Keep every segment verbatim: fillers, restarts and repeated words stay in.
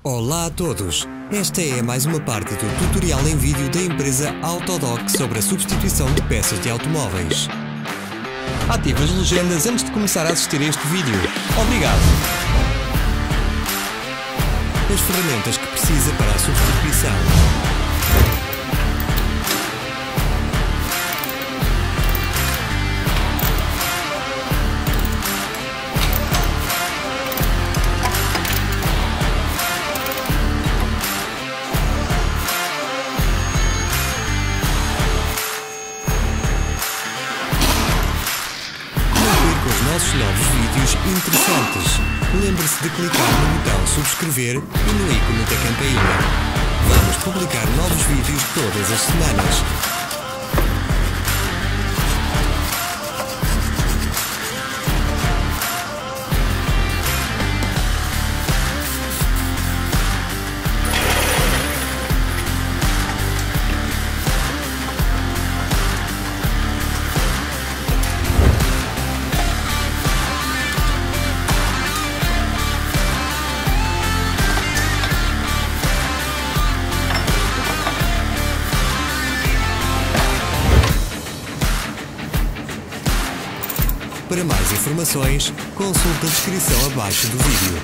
Olá a todos! Esta é mais uma parte do tutorial em vídeo da empresa Autodoc sobre a substituição de peças de automóveis. Ative as legendas antes de começar a assistir a este vídeo. Obrigado! As ferramentas que precisa para a substituição. Nossos novos vídeos interessantes. Lembre-se de clicar no botão subscrever e no ícone da campainha. Vamos publicar novos vídeos todas as semanas. Para mais informações, consulte a descrição abaixo do vídeo.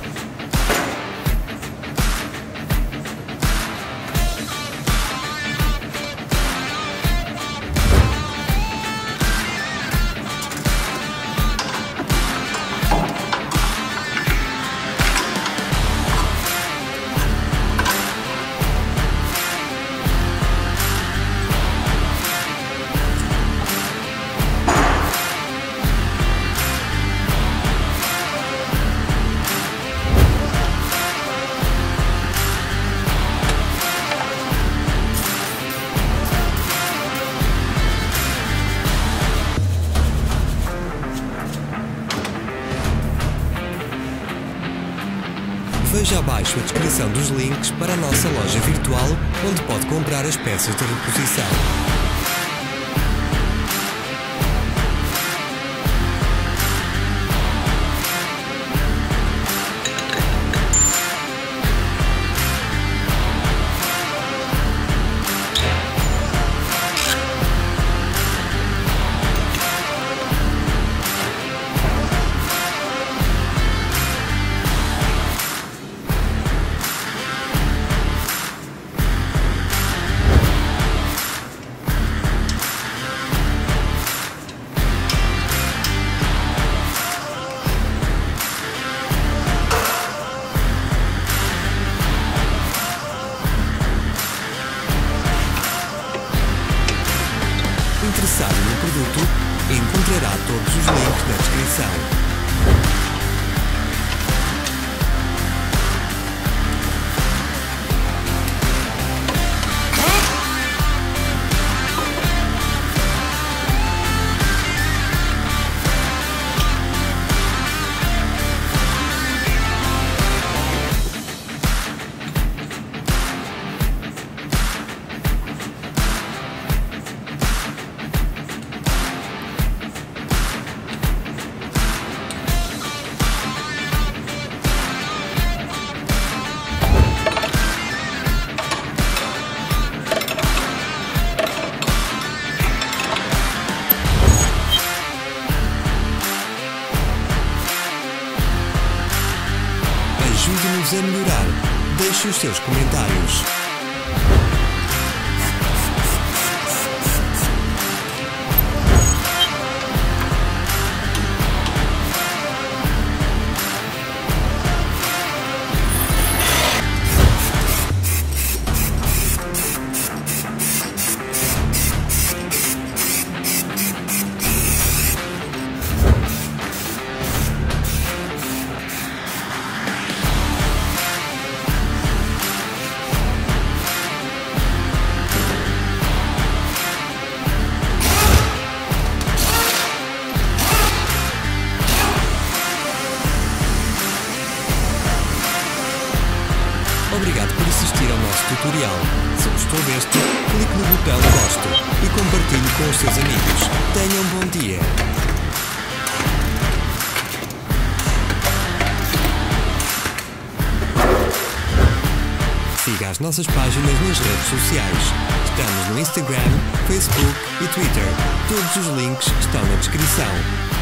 Veja abaixo a descrição dos links para a nossa loja virtual, onde pode comprar as peças de reposição. Interessado no produto, encontrará todos os links na descrição. Ajude-nos a melhorar. Deixe os seus comentários. Obrigado por assistir ao nosso tutorial. Se gostou deste, clique no botão gosto e compartilhe com os seus amigos. Tenham um bom dia! às nossas páginas nas redes sociais. Estamos no Instagram, Facebook e Twitter. Todos os links estão na descrição.